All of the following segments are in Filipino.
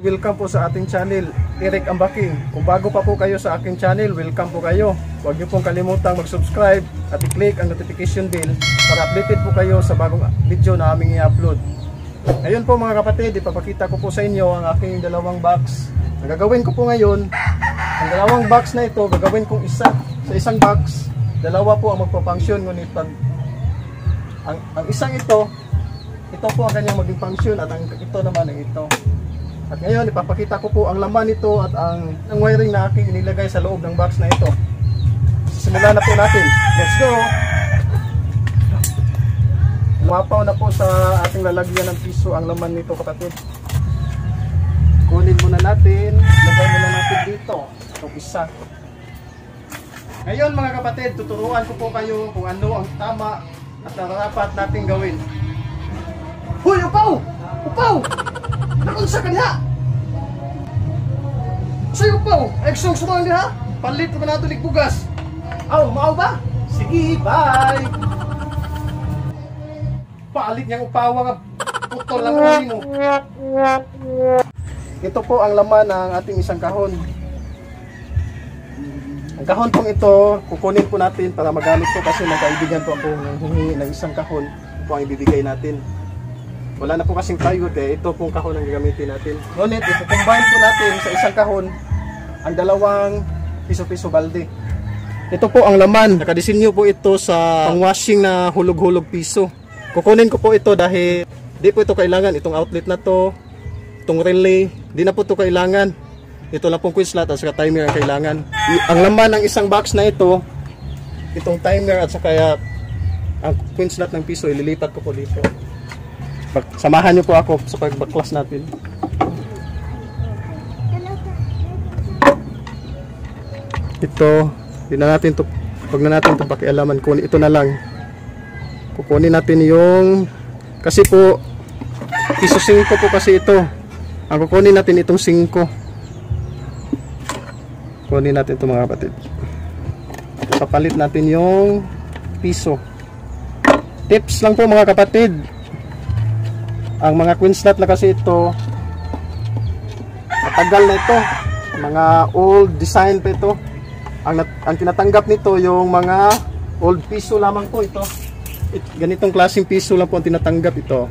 welcome po sa ating channel, Eric Ambaking. Kung bago pa po kayo sa aking channel, welcome po kayo. Huwag niyo pong kalimutang mag-subscribe at i-click ang notification bell para updated po kayo sa bagong video na aming i-upload. Ngayon po mga kapatid, ipapakita ko po sa inyo ang aking dalawang box. Ang gagawin ko po ngayon, ang dalawang box na ito, gagawin kong isa. Sa isang box, dalawa po ang magpa-function. Ngunit pag ang isang ito po ang kanyang maging function at ang ito naman ang ito. At ngayon ipapakita ko po ang laman nito at ang wiring na aking inilagay sa loob ng box na ito. Simulan na po natin. Let's go! Umapaw na po sa ating lalagyan ng piso ang laman nito kapatid. Kunin muna natin, lagay muna natin dito itong isa. Ngayon mga kapatid, tuturuan ko po kayo kung ano ang tama at dapat natin gawin. Hoy, upaw! Upaw! Nakunsa ka niya! Sa'yo upaw! Eksong sumang niya! Palit ko na ito ligbugas! Aw, maaw ba? Sige, bye! Palit niyang upaw nga putol lang mo. Ito po ang laman ng ating isang kahon. Ang kahon pong ito, kukunin po natin para magamit po kasi magkaibigan po ako humingi ng isang kahon po ang ibibigay natin. Wala na po kasing plywood ito pong kahon ang gagamitin natin. Ngunit i-combine po natin sa isang kahon ang dalawang piso-piso balde. Ito po ang laman. Nakadesinyo po ito sa pang-washing na hulog-hulog piso. Kukunin ko po ito dahil di po ito kailangan. Itong outlet na to, itong relay, di na po ito kailangan. Ito lang pong quick slot at saka timer ang kailangan. Ang laman ng isang box na ito, itong timer at saka ang quick slot ng piso, ililipat ko po dito. Samahan niyo po ako sa pagbaklas natin. Ito, hindi na natin to, pag na natin ito pakialaman, ito na lang. Kukunin natin yung, kasi po, piso 5 po kasi ito. Ang kukunin natin itong 5. Kunin natin ito mga kapatid. Kapalit natin yung piso. Tips lang po mga kapatid. Ang mga queen slot na kasi ito, matagal na ito. Mga old design pa ito. Ang tinatanggap nito yung mga old piso lamang po ito. Ganitong klaseng piso lang po ang tinatanggap ito.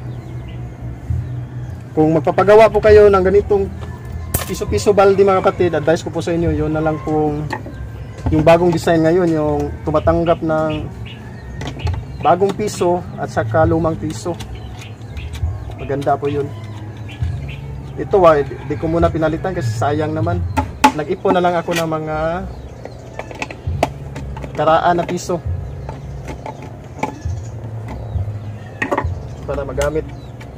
Kung magpapagawa po kayo ng ganitong piso-piso balde mga kapatid, advice ko po sa inyo, yun na lang kung yung bagong design ngayon, yung tumatanggap ng bagong piso at saka lumang piso. Maganda po yun. Ito di ko muna pinalitan kasi sayang naman. Nag-ipon na lang ako ng mga karaan na piso para magamit.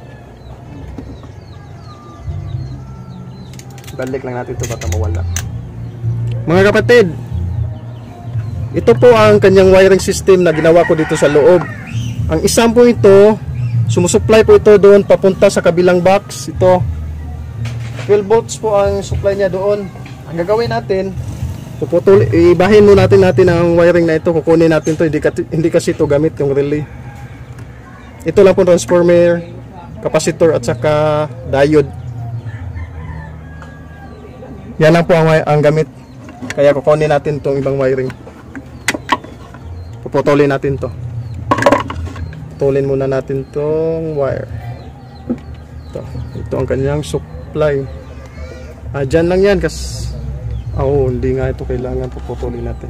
Balik lang natin ito baka mawala. Mga kapatid, ito po ang kanyang wiring system na ginawa ko dito sa loob. Ang isang po ito, sumusupply po ito doon papunta sa kabilang box. Ito 12 volts po ang supply niya doon. Ang gagawin natin, ibahin muna natin ang wiring na ito. Kukunin natin ito, hindi kasi ito gamit yung relay. Ito lang po transformer, capacitor at saka diode. Yan lang po ang gamit. Kaya kukunin natin itong ibang wiring. Puputulin natin to. Putulin muna natin tong wire. Ito ang kanyang supply. Dyan lang yan kasi hindi nga ito kailangan. Puputulin natin.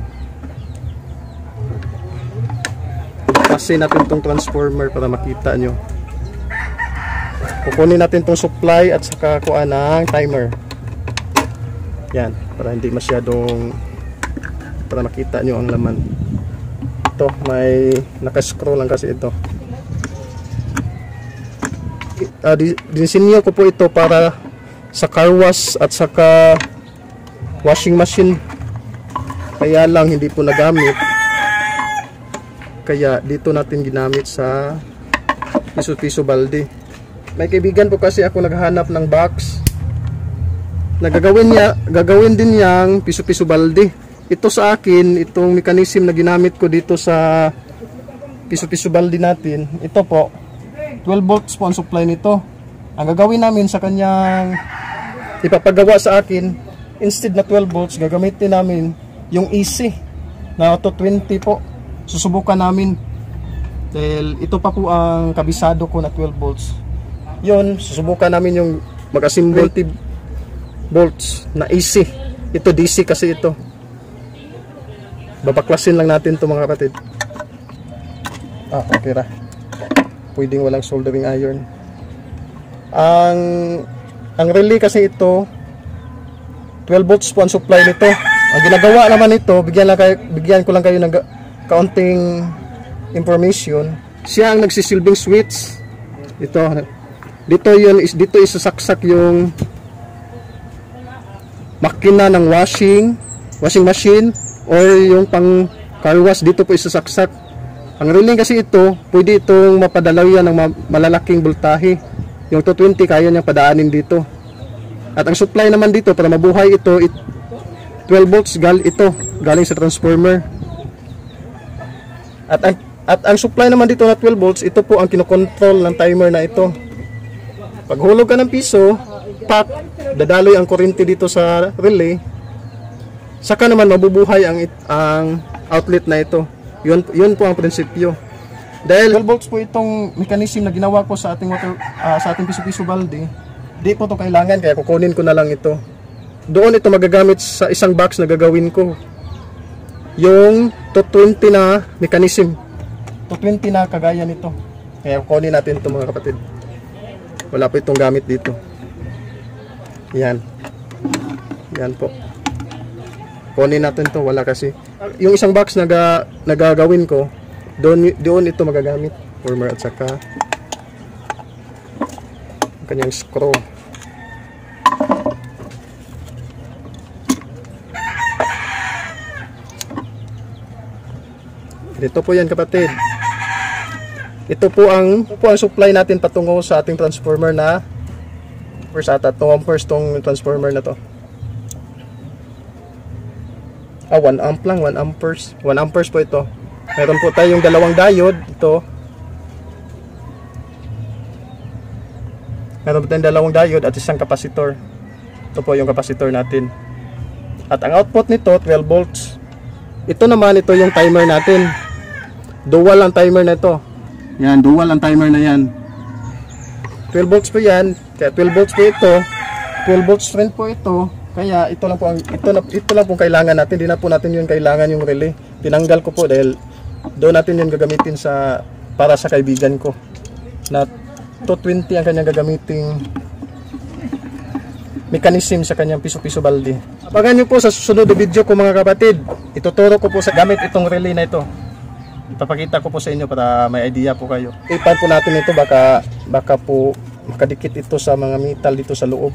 Kasi natin tong transformer para makita nyo. Kukunin natin tong supply at saka kuha ng timer. Yan, para hindi masyadong, para makita nyo ang laman. Ito, may nakascroll lang kasi ito. Dinisenyo ko po ito para sa car wash at saka washing machine. Kaya lang hindi po nagamit. Kaya dito natin ginamit sa piso-piso balde. May kaibigan po kasi ako naghahanap ng box na gagawin din yang piso-piso balde. Ito sa akin, itong mechanism na ginamit ko dito sa piso-piso balde natin, ito po 12 volts po ang supply nito. Ang gagawin namin sa kanyang ipapagawa sa akin, instead na 12 volts, gagamitin namin yung AC na auto 20 po. Susubukan namin. Dahil ito pa po ang kabisado ko na 12 volts. Yun, susubukan namin yung mag-assemble 20 volts na AC. Ito DC kasi ito. Babaklasin lang natin ito mga kapatid. Okay ra. Pwedeng walang soldering iron. Ang relay kasi ito 12 volts po ang supply nito. Ang ginagawa naman ito, bigyan ko lang kayo ng kaunting information. Siya ang nagsisilbing switch. Dito isasaksak yung makina ng washing machine or yung pang car wash, dito po isasaksak. Ang relay kasi ito, pwede itong mapadalaw yan ng malalaking voltahe. Yung 220 kaya niyang padaanin dito. At ang supply naman dito para mabuhay ito, 12 volts galing sa transformer. At ang supply naman dito na 12 volts, ito po ang kinokontrol ng timer na ito. Pag hulog ka ng piso, dadaloy ang kuryente dito sa relay. Saka naman mabubuhay ang outlet na ito. Yun po ang prinsipyo. Dahil 12 volts po itong mechanism na ginawa ko sa ating sa ating piso-piso balde. Di po ito kailangan, kaya kukunin ko na lang ito. Doon ito magagamit sa isang box na gagawin ko. Yung 220 na mechanism. 220 na kagaya nito. Kaya kukunin natin ito mga kapatid. Wala po itong gamit dito. Yan. Yan po. Kunin natin ito. Wala kasi. Yung isang box na gagawin ko, doon ito magagamit. Former at saka kanyang screw. Dito po yan kapatid. Ito po ang supply natin patungo sa ating transformer na first ata 2 amperes tong transformer na to. 1 amp lang, 1 amperes. 1 amperes po ito. Meron po tayong dalawang diode ito. Meron po tayong dalawang diode at isang kapasitor. Ito po yung kapasitor natin. At ang output nito 12 volts. Ito naman, ito yung timer natin. Dual ang timer na ito. Yan, dual ang timer na yan. 12 volts po yan. Kaya 12 volts po ito. 12 volts rin po ito. Kaya ito lang po ang kailangan natin. Hindi na po natin yung kailangan yung relay. Tinanggal ko po dahil doon natin yung gagamitin para sa kaibigan ko. Na 220 ang kanyang gagamiting mechanism sa kanyang piso-piso balde. Abangan nyo po sa susunod na video ko mga kapatid. Ituturo ko po sa gamit itong relay na ito. Ipapakita ko po sa inyo para may idea po kayo. Ipan po natin ito, baka po makadikit ito sa mga metal dito sa loob.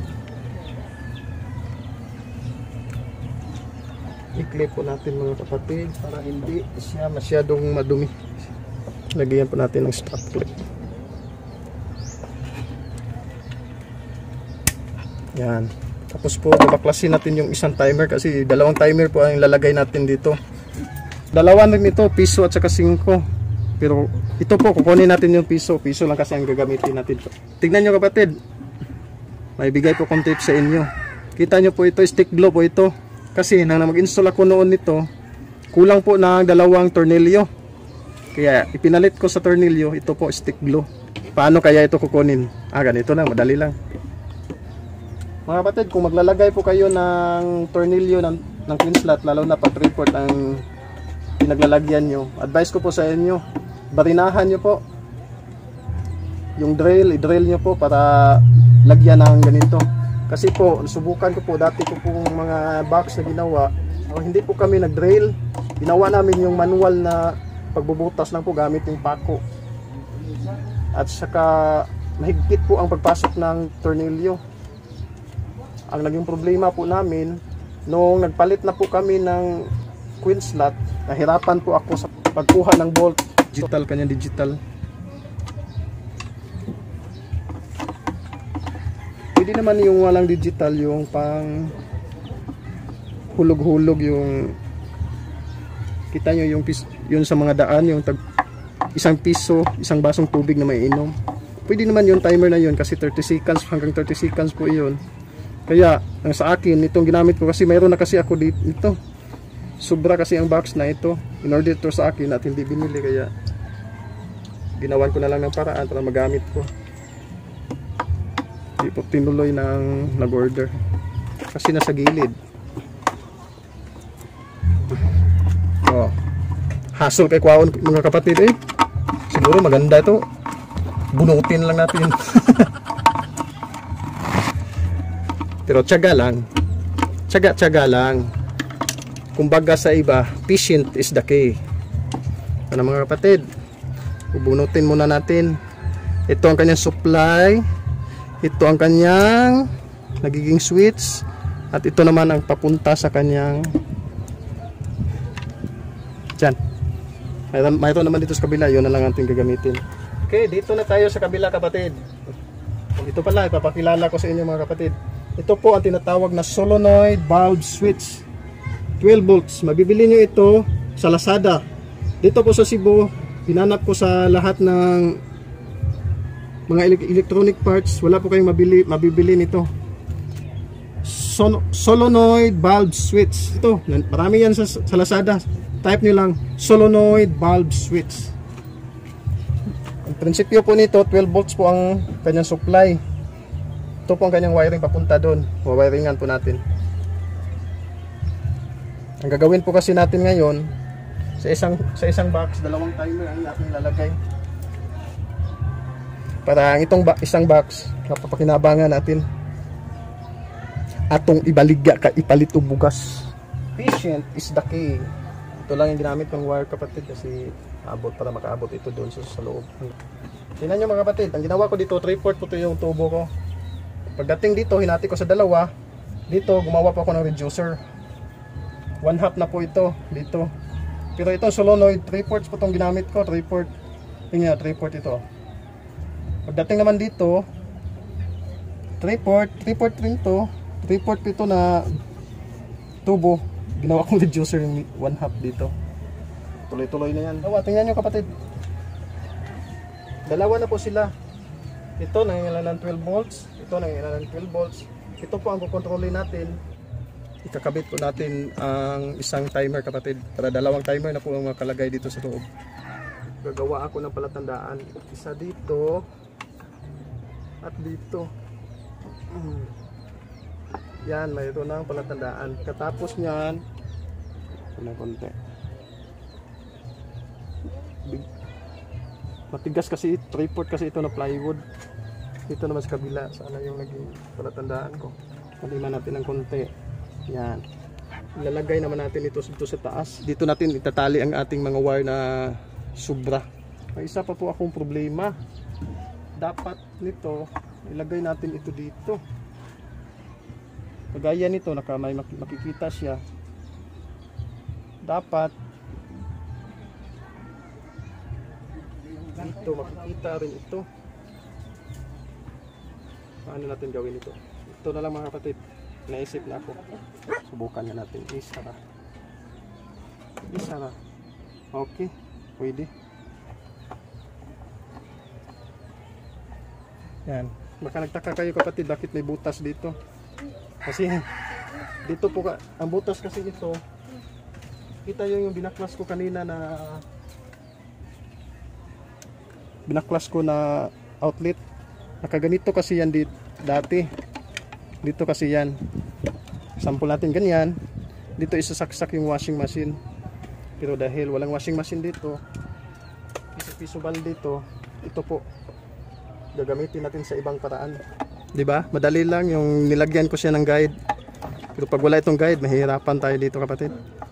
I-clip po natin mga kapatid para hindi siya masyadong madumi. Lagyan po natin ng strap clip. Yan. Tapos po babaklasin natin yung isang timer kasi dalawang timer po ang lalagay natin dito. Dalawa rin ito, piso at saka 5. Pero ito po, kukunin natin yung piso. Piso lang kasi ang gagamitin natin. Tignan nyo kapatid. May bigay po kong tip sa inyo. Kita nyo po ito, stick glue po ito. Kasi nang mag-install ako noon nito, kulang po ng dalawang tornilyo. Kaya ipinalit ko sa tornilyo, ito po stick glue. Paano kaya ito kukunin? Ganito lang, madali lang. Mga kapatid, kung maglalagay po kayo ng tornilyo ng clean slot, lalo na pag report ang pinaglalagyan nyo, advice ko po sa inyo, barinahan nyo po yung i-drill nyo po para lagyan ng ganito. Kasi po, subukan ko po, dati ko pong mga box na ginawa, hindi po kami nag-drill, ginawa namin yung manual na pagbubutas lang po gamit yung pako. At saka mahigpit po ang pagpasok ng tornilyo. Ang naging problema po namin, nung nagpalit na po kami ng queen slot, nahirapan po ako sa pagkuha ng bolt. Digital, kanya digital. Pwede naman yung walang digital, yung pang hulog-hulog, yung kita nyo yung yun sa mga daan, yung isang piso, isang basong tubig na may inom. Pwede naman yung timer na yun kasi 30 seconds hanggang 30 seconds po yun. Kaya ang sa akin itong ginamit ko kasi mayroon na kasi ako dito. Sobra kasi ang box na ito. In order to sa akin at hindi binili, kaya ginawan ko na lang ng paraan para magamit ko. Hindi po tinuloy ng nag-order kasi nasa gilid. Oh, hassle kay Kwaon mga kapatid eh. Siguro maganda ito. Bunutin lang natin. Pero tiyaga lang. Tiyaga lang. Kumbaga sa iba, patient is the key. Ano mga kapatid? Bubunutin muna natin. Ito ang kanyang supply. Ito ang kanyang nagiging switch. At ito naman ang papunta sa kanyang dyan. Mayroon naman dito sa kabila. Yun na lang ating gagamitin. Okay, dito na tayo sa kabila kapatid. Ito pala, ipapakilala ko sa inyo mga kapatid. Ito po ang tinatawag na solenoid bulb switch. 12 volts. Mabibili nyo ito sa Lazada. Dito po sa Cebu, hinanap ko sa lahat ng mga electronic parts. Wala po kayong mabibili nito. Solenoid bulb switch. Ito, marami yan sa Lazada. Type nyo lang, solenoid bulb switch. Ang prinsipyo po nito, 12 volts po ang kanyang supply. Ito po ang kanyang wiring papunta doon. Wawiringan po natin. Ang gagawin po kasi natin ngayon, sa isang box, dalawang timer ang ating lalagay. Para ang itong isang box, napapakinabangan natin. Atong ibaligya ka, ipalit o bugas. Patient is the key. Ito lang yung ginamit ng wire kapatid kasi abot para makaabot ito doon sa loob. Tingnan nyo mga kapatid, ang ginawa ko dito, 3/4 po ito yung tubo ko. Pagdating dito, hinati ko sa dalawa. Dito, gumawa pa ako ng reducer. 1/2 na po ito dito. Pero itong solenoid, 3/4 po itong ginamit ko. 3/4. Tingnan, 3/4 ito. Pagdating naman dito, 3/4 rin to. 3/4 ito na tubo. Ginawa kong reducer yung 1/2 dito. Tuloy-tuloy na yan. Tingnan nyo kapatid. Dalawa na po sila. Ito nangyayala ng 12 volts. Ito nangyayala ng 12 volts. Ito po ang kukontrolin natin. Ikakabit po natin ang isang timer kapatid. Para dalawang timer na po ang makalagay dito sa loob. Gagawa ako ng palatandaan. Isa dito. At dito. Yan, mayroon ng palatandaan. Katapos niyan, ng konti. Matigas kasi, 3/4 kasi ito na plywood. Dito naman sa kabila, sana yung naging palatandaan ko. Paliman natin ng konti. Yan. Ilalagay naman natin ito sa taas. Dito natin itatali ang ating mga wire na sobra. May isa pa po akong problema. Dapat nito, ilagay natin ito dito. Kagaya nito, may makikita siya. Dapat dito makikita rin ito. Paano natin gawin ito? Ito na lang mga kapatid. Naisip na ako. Subukan na natin. Isara. Okay. Pwede. Yan. Baka nagtaka kayo kapatid, bakit may butas dito? Kasi dito po ang butas kasi ito. Kita yung binaklas ko kanina na outlet. Nakaganito kasi yan dati. Dito kasi yan. Sample natin ganyan. Dito isasaksak yung washing machine. Pero dahil walang washing machine dito, piso-piso dito, ito po gagamitin natin sa ibang paraan. 'Di ba? Madali lang yung nilagyan ko siya ng guide. Pero pag wala itong guide, mahihirapan tayo dito kapatid.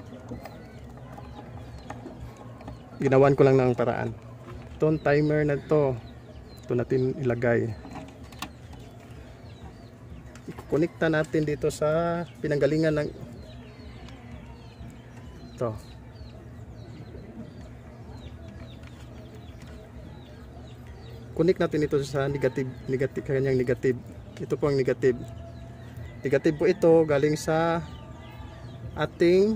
Ginawan ko lang ng paraan. Itong timer na ito natin ilagay. Ikonekta natin dito sa pinanggalingan ng ito. Connect natin ito sa negative, kanyang negative. Ito po ang negative. Negative po ito galing sa ating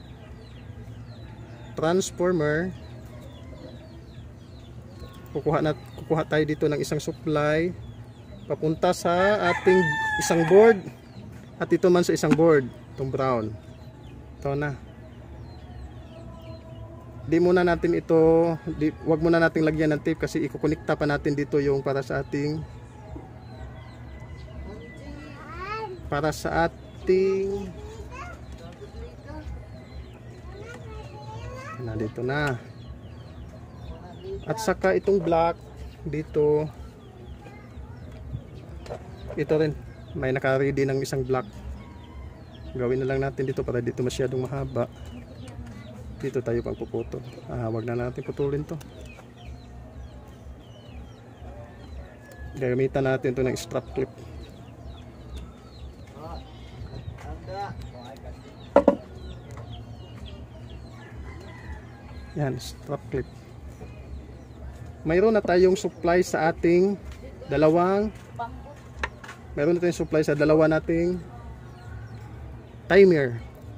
transformer. Kukuha tayo dito ng isang supply papunta sa ating isang board. At ito man sa isang board, itong brown. Ito na. Di muna natin ito, wag muna nating lagyan ng tape kasi ikukunikta pa natin dito yung para sa ating na dito na. At saka itong black dito, ito rin may naka-ready ng isang black. Gawin na lang natin dito para dito masyadong mahaba. Dito tayo pang puputol. Wag na natin putulin to. Gagamitan natin to ng strap clip. Yan, strap clip. Mayroon na tayong supply sa ating dalawa nating timer.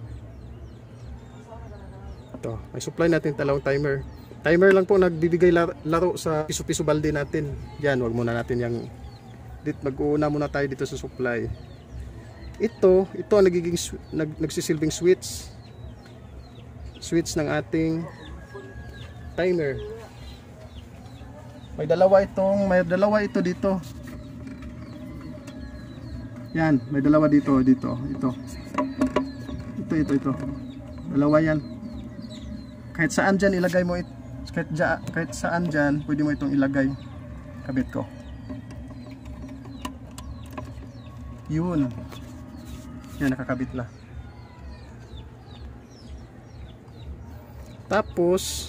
Ito, may supply natin dalawang timer. Timer lang po nagbibigay laro sa piso-piso balde natin. Yan, wag muna natin yung mag-uuna muna tayo dito sa supply. Ito ang nagsisilbing switch ng ating timer. May dalawa ito dito. Yan, may dalawa dito. Ito. Dalawa yan. Kahit saan dyan ilagay mo kahit saan dyan, pwede mo itong ilagay. Kabit ko. Yun. Yan, nakakabit na. Tapos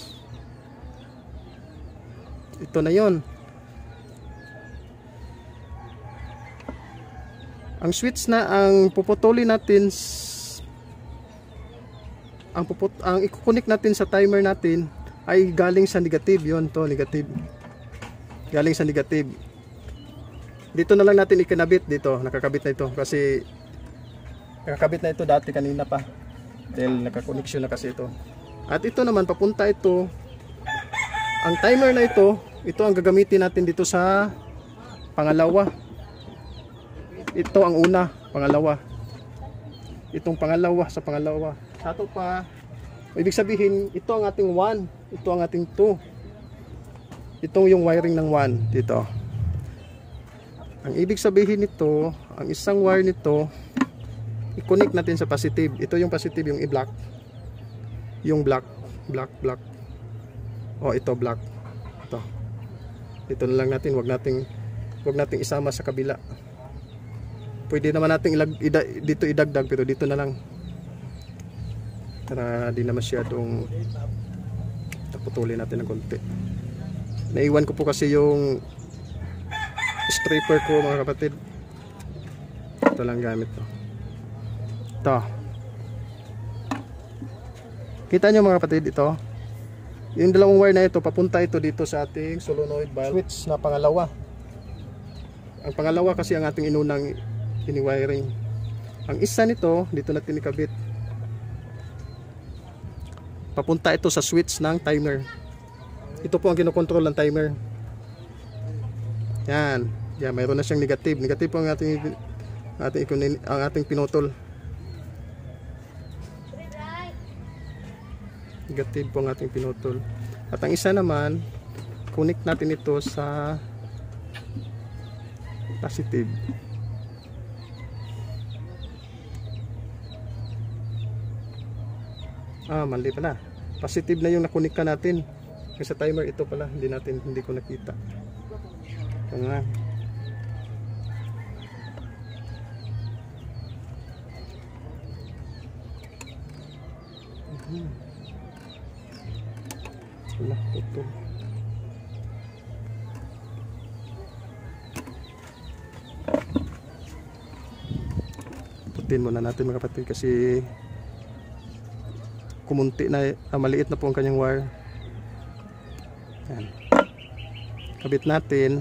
ito na yon. Ang switch na ang puputulin natin, ang i-connect natin sa timer natin ay galing sa negative. Yon to, negative. Galing sa negative. Dito na lang natin ikinabit dito. Nakakabit na ito kasi nakakabit na ito dati kanina pa. Dahil nakakoneksyon na kasi ito. At ito naman papunta ito. Ang timer na ito ang gagamitin natin dito sa pangalawa. Ito ang una, pangalawa. Itong pangalawa sa pangalawa. Sa ito pa, ibig sabihin, ito ang ating 1, ito ang ating 2. Itong yung wiring ng 1 dito. Ang ibig sabihin nito, ang isang wire nito, i-connect natin sa positive. Ito yung positive, yung i-black. Yung black. Oh, ito black. Ito. Dito na lang natin, wag nating isama sa kabila. Pwede naman nating dito idagdag pero dito na lang. Para di na masyadong taputulin natin ng konti. Naiwan ko po kasi yung stripper ko, mga kapatid. Ito lang gamit to. Ito. Kita nyo mga kapatid, ito. Yung dalawang wire na ito, papunta ito dito sa ating solenoid valve switch na pangalawa. Ang pangalawa kasi ang ating inunang ini-wiring. Ang isa nito, dito natin ikabit. Papunta ito sa switch ng timer. Ito po ang kinokontrol ng timer. Yan. Yan, mayroon na siyang negative. Negative po ang ating pinutol. Negative po ang ating pinutol. At ang isa naman, connect natin ito sa positive. Mali pala. Positive na yung nakunik ka natin. Kasi sa timer ito pala, hindi ko nakita. Ito nga. Wala, tutol. Putin muna natin mga kapatid kasi kumunti na, maliit na po ang kanyang wire. Yan. Kabit natin.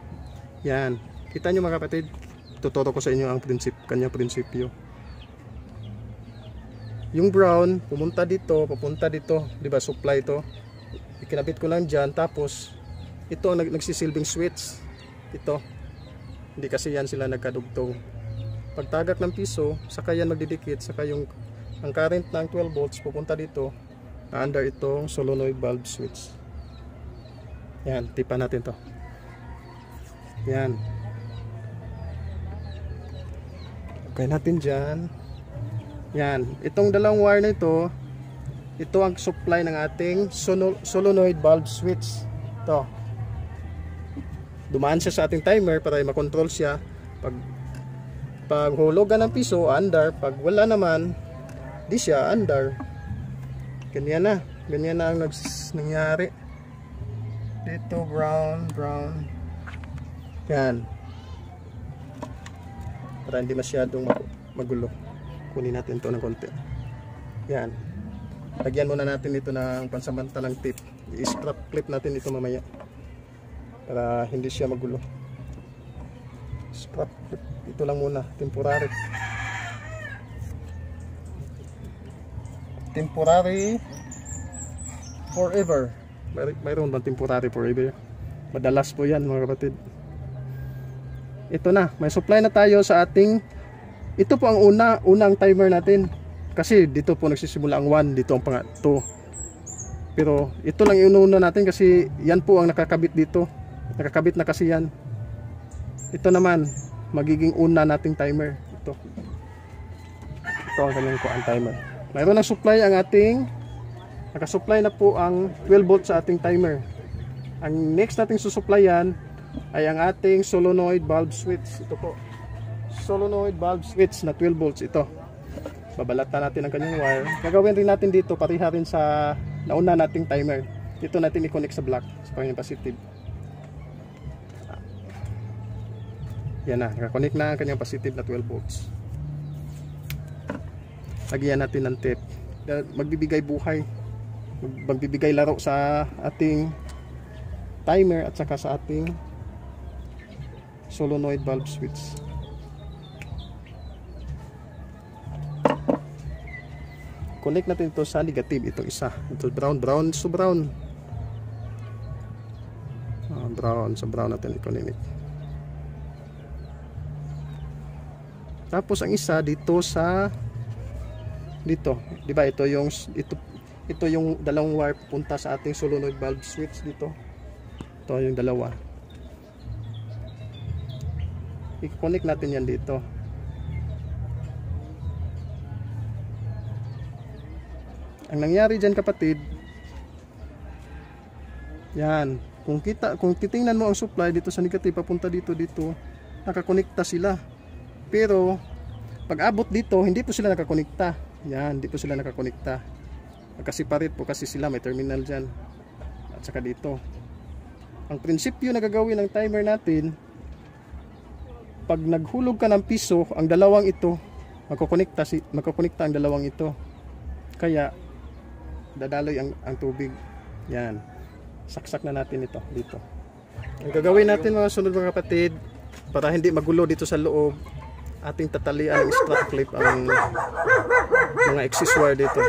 Yan. Kita nyo mga kapatid, tuturo ko sa inyo ang kanyang prinsipyo. Yung brown pumunta dito, papunta dito, 'di ba? Supply ito. Ikinabit ko lang diyan, tapos ito ang nagsisilbing switch. Ito. Hindi kasi yan sila nagkadugtong. Pagtagak ng piso, saka yan magdidikit, saka ang current ng 12 volts pupunta dito under itong solenoid bulb switch. Yan, tipan natin to. Yan. Okay natin dyan. Yan, itong dalawang wire na ito ang supply ng ating solenoid bulb switch. Ito. Dumaan siya sa ating timer para makontrol siya. Pag hulugan ng piso, under. Pag wala naman, di siya under. Ganyan na ang nangyari. Dito brown. Yan. Para hindi masyadong magulo. Kunin natin ito ng konti. Yan. Lagyan muna natin ito ng pansamantalang tip. I-strap clip natin ito mamaya. Para hindi siya magulo. Strap clip. Ito lang muna. Temporary. Temporary forever. Mayroon bang temporary forever? Madalas po yan mga kapatid. Ito na. May supply na tayo sa ating. Ito po ang unang timer natin. Kasi dito po nagsisimula ang 1. Dito ang 2. Pero ito lang yung una natin kasi yan po ang nakakabit dito. Nakakabit na kasi yan. Ito naman magiging una nating timer. Ito ang kanyang timer. Mayroon ng supply ang ating nakasupply na po ang 12 volts sa ating timer. Ang next nating susupplyan ay ang ating solenoid bulb switch. Ito po. Solenoid bulb switch na 12 volts ito. Babalatan natin ang kanyang wire. Gagawin rin natin dito pareha rin sa nauna nating timer. Dito natin i-connect sa black sa kanyang positive. Yan na, nakakonect na ang kanyang positive na 12 volts. Lagyan natin ng tape. Magbibigay buhay. Magbibigay laro sa ating timer at saka sa ating solenoid bulb switch. Connect natin ito sa negative. Itong isa. Ito brown. So brown. Sa brown natin i-connect. Tapos ang isa dito sa dito, 'di ba? Ito yung dalawang wire punta sa ating solenoid bulb switch dito. Ito yung dalawa. I-connect natin yan dito. Ang nangyari diyan kapatid, yan, kung titingnan mo ang supply dito sa negative papunta dito, nakakonekta sila. Pero pag abot dito, hindi po sila nakakonekta. Yan, hindi po sila nakakonekta. Magkasiparate po kasi sila, may terminal dyan. At saka dito. Ang prinsipyo na gagawin ng timer natin, pag naghulog ka ng piso, ang dalawang ito, magkukonekta ang dalawang ito. Kaya, dadaloy ang tubig. Yan. Saksak na natin ito dito. Ang gagawin natin mga sunod mga kapatid, para hindi magulo dito sa loob, ating tatalian ng strap clip ang mga excess wire dito.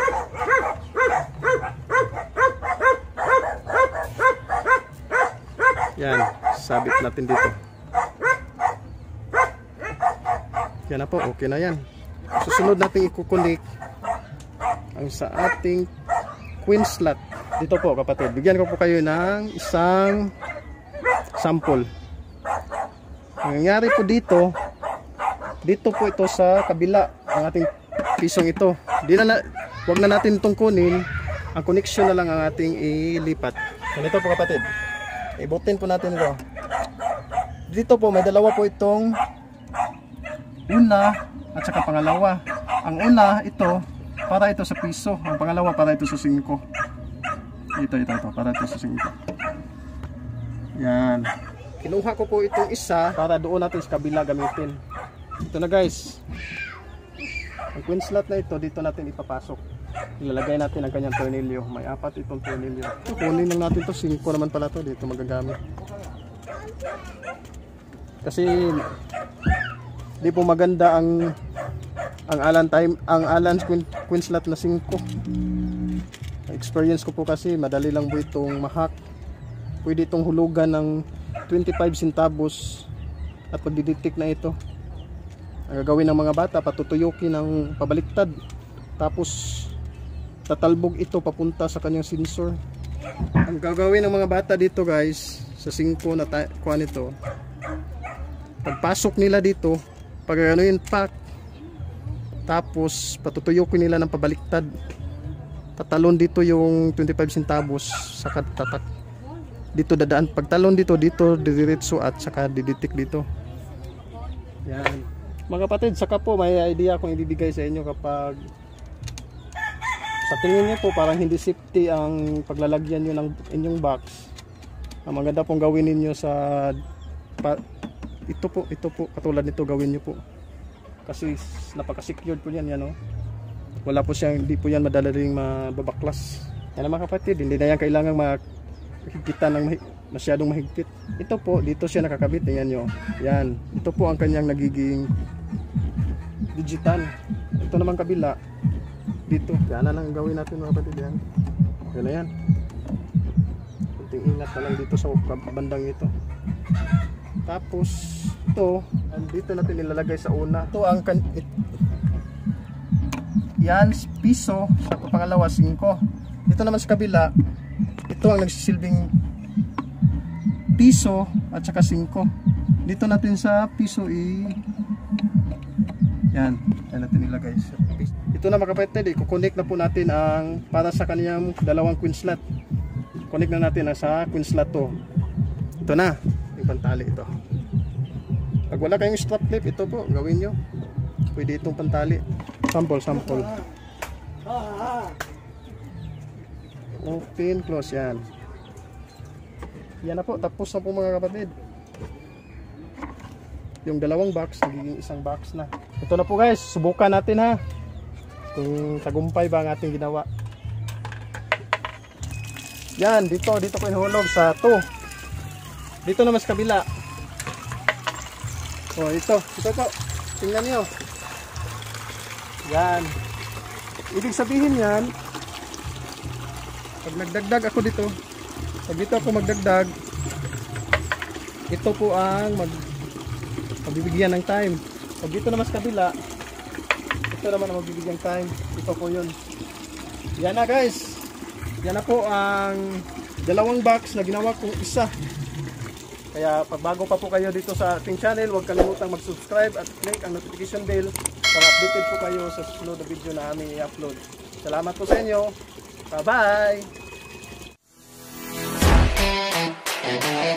Yan, sabit natin dito. Yan na po, okay na yan. Susunod natin i-connect ang sa ating queen slot. Dito po kapatid, bigyan ko po kayo ng isang sample. Ang nangyari po dito po ito sa kabila ang ating pisong ito. Wag na natin itong kunin. Ang connection na lang ang ating ilipat. Ganito po kapatid. Ibutin po natin ito. Dito po may dalawa po itong una at saka pangalawa. Ang una ito para ito sa piso. Ang pangalawa para ito sa 5. Ito para ito sa 5. Yan. Kinuha ko po itong isa para doon natin sa kabila gamitin. Ito na guys. Ang queen slot na ito dito natin ipapasok. Ilalagay natin ang kanyang tornilyo. May 4 itong tornilyo. Kunin lang natin to, 5 naman pala to dito magagamit. Kasi di po maganda ang ang Allen queen slot na 5. Experience ko po kasi madali lang po itong mahak. Pwede itong hulugan ng 25 centavos at magdidetect na ito. Ang gagawin ng mga bata, patutuyukin ng pabaliktad, tapos tatalbog ito papunta sa kanyang sensor. Ang gagawin ng mga bata dito guys, sa 5 na kuha nito, pagpasok nila dito, pag-anuin pack, tapos patutuyukin nila ng pabaliktad, tatalon dito yung 25 centavos, saka tatak dito dadaan, pagtalon dito didiretso at saka didetect dito. Yan mga kapatid, saka po may idea akong ibibigay sa inyo kapag sa tingin niyo po parang hindi safety ang paglalagyan nyo ng inyong box. Ang maganda pong gawin niyo sa ito po katulad nito gawin niyo po, kasi napaka-secured po yan, no? Wala po siyang, hindi po yan madaling mababaklas. Yan mga kapatid, hindi na yan kailangang mahigpitan ng masyadong mahigpit. Ito po, dito siya nakakabit, tingnan nyo. Yan, ito po ang kanyang nagiging digital. Ito naman kabila, dito. Yan na lang gawin natin mga kapatid, yan. Yan na yan. Kunting ingat na lang dito sa bandang ito. Tapos, ito, dito natin ilalagay sa una. Ito ang yan, piso. Sa pangalawa, 5. Dito naman sa kabila, ito ang nagsisilbing piso at saka 5. Dito natin sa piso yan natin ilagay sa piso. Ito na mga kapatid, i-connect na po natin ang para sa kaniyang dalawang queen slot. Connect na natin sa queen slot to. Ito na, yung pantali ito. Pag wala kayong strap clip, ito po, gawin nyo. Pwede itong pantali. Sample. Open, close, yan. Yan na po, tapos na po mga kapatid. Yung dalawang box, nagiging isang box na. Ito na po guys, subukan natin ha. Kung tagumpay ba ang ating ginawa. Yan, dito ko inulog sa 2. Dito naman sa kabila. Oh, ito po. Tingnan niyo. Yan. Ibig sabihin yan, pag nagdagdag ako dito, pag dito ako magdagdag, ito po ang magbibigyan ng time. Pag dito naman sa kabila, ito naman ang magbibigyan time. Ito po yun. Yan na guys. Yan na po ang dalawang box na ginawa kong isa. Kaya pag bago pa po kayo dito sa ating channel, huwag kalimutang mag-subscribe at click ang notification bell para updated po kayo sa susunod na video na aming i-upload. Salamat po sa inyo. Bye-bye!